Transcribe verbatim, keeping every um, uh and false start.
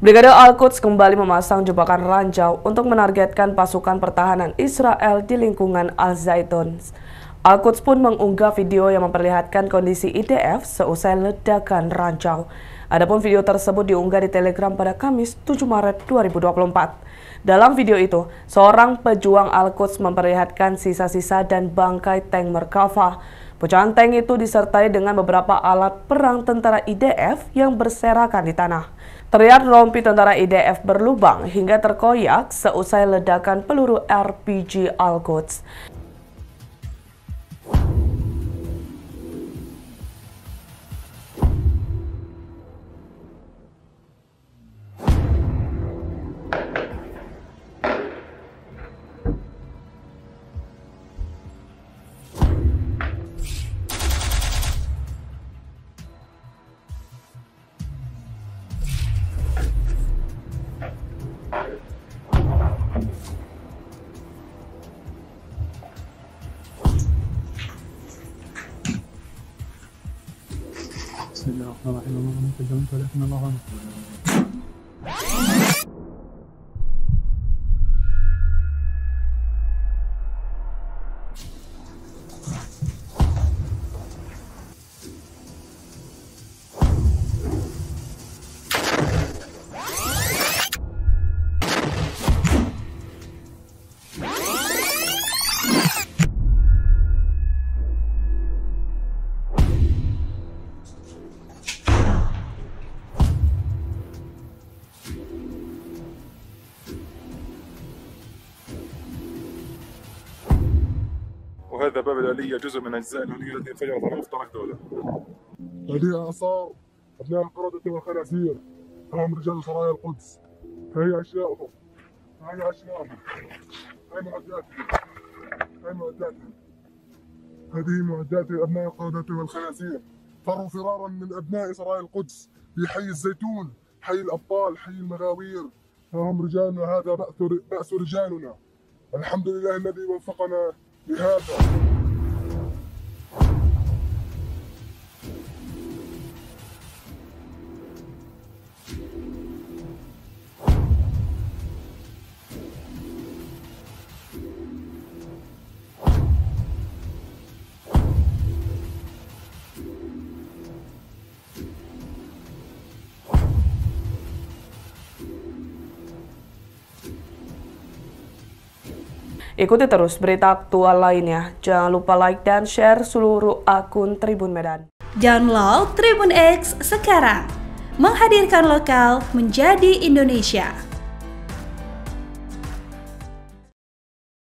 Brigade Al-Quds kembali memasang jebakan ranjau untuk menargetkan pasukan pertahanan Israel di lingkungan Al-Zaitun. Al-Quds pun mengunggah video yang memperlihatkan kondisi I D F seusai ledakan ranjau. Adapun video tersebut diunggah di Telegram pada Kamis tujuh Maret dua ribu dua puluh empat. Dalam video itu, seorang pejuang Al-Quds memperlihatkan sisa-sisa dan bangkai tank Merkava. Pecahan tank itu disertai dengan beberapa alat perang tentara I D F yang berserakan di tanah. Terlihat rompi tentara I D F berlubang hingga terkoyak seusai ledakan peluru R P G Al-Quds. بسم الله الرحمن الرحيم اللهم انت جميل ولكن الله غني. وهذا باب الآلية جزء من أجزاء الآلية التي انفجرت على مفترق دولة. هذه آثار أبناء القردة والخنازير، هم رجال سرايا القدس. هي أشياءهم، هي أشياءهم، هي معداتهم، هي معداتهم. هذه معدات أبناء القردة والخنازير، فروا فرارا من أبناء سرايا القدس في حي الزيتون، حي الأبطال، حي المغاوير. هم رجالنا، هذا بأس بأس رجالنا. الحمد لله الذي وفقنا لهذا. Ikuti terus berita aktual lainnya. Jangan lupa like dan share seluruh akun Tribun Medan. Download Tribun X sekarang. Menghadirkan lokal menjadi Indonesia.